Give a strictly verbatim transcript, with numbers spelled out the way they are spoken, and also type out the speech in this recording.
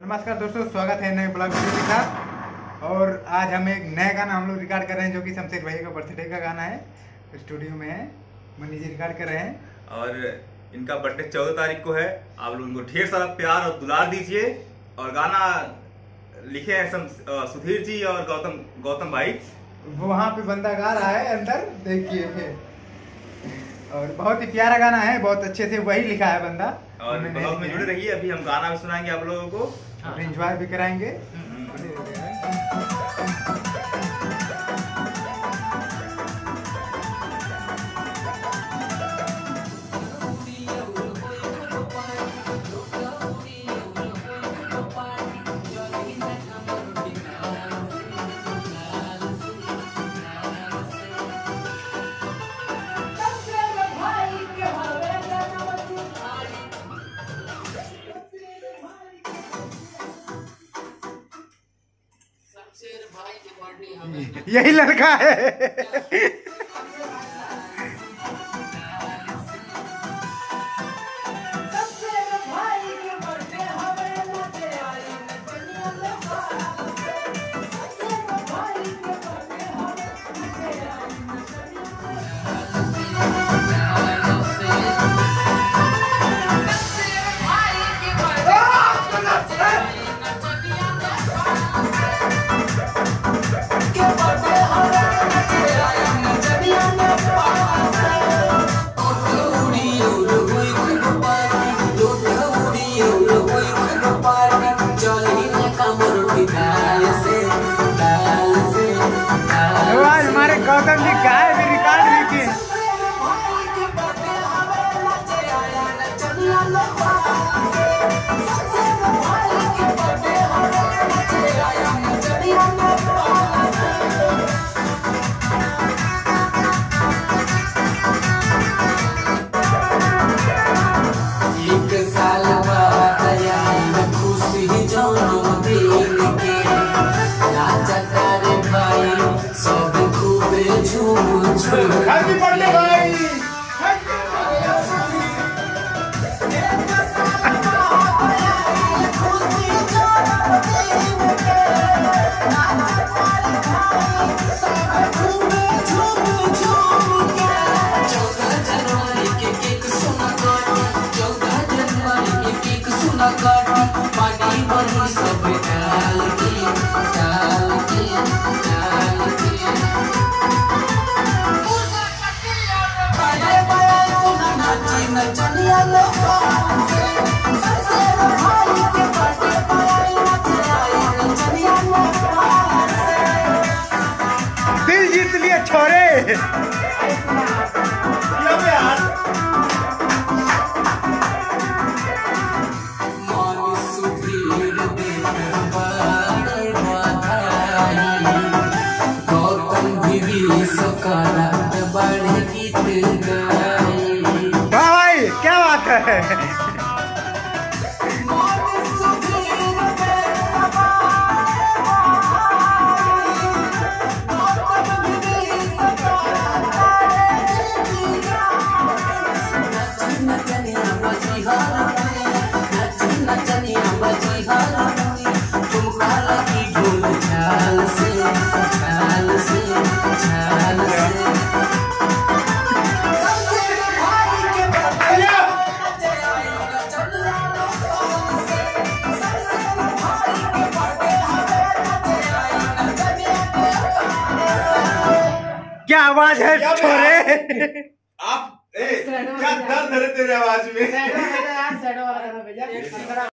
नमस्कार दोस्तों, स्वागत है नए ब्लॉग वीडियो के साथ। और आज हम एक नया गाना हम लोग रिकॉर्ड कर रहे हैं, जो कि शमशेर भाई का बर्थडे का गाना है। स्टूडियो में है, मनी जी रिकॉर्ड कर रहे हैं और इनका बर्थडे चौदह तारीख को है। आप लोग उनको ढेर सारा प्यार और दुलार दीजिए। और गाना लिखे हैं सुधीर जी और गौतम गौतम भाई। वहाँ पे बंदा गा रहा है अंदर, देखिए। और बहुत ही प्यारा गाना है, बहुत अच्छे से वही लिखा है बंदा। और ब्लॉग में जुड़े रहिए, अभी हम गाना भी सुनाएंगे आप लोगों को और एंजॉय भी कराएंगे। यही लड़का है। हमारे गौतम जी गाए भी, रिकॉर्ड भी किए। एक साल बाद आया खुशी जन्मदिन के, राजा तारे भाई सब खूबे झूम झूम। हैप्पी बर्थडे भाई। चौदह जनवरी के केक सुना काटी, चौदह जनवरी के केक सुना काटी, पानी बनी सब डाल के डाल के डाल के। बाये बाये सुना नाची नचनिया लोग सबसे भाई के बर्थडे पाई नाचे आई नचनिया लोग। दिल जीत लिए छोरे। भाई क्या बात है। क्या आवाज है छोरे। आप ए, क्या दर्द है तेरे आवाज में।